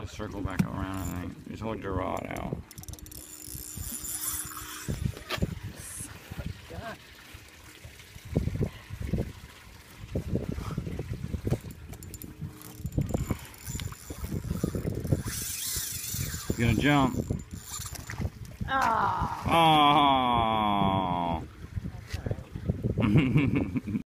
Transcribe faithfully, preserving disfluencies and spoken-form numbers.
Just circle back around, I think. Just hold your rod out. He's gonna jump. Oh. Oh.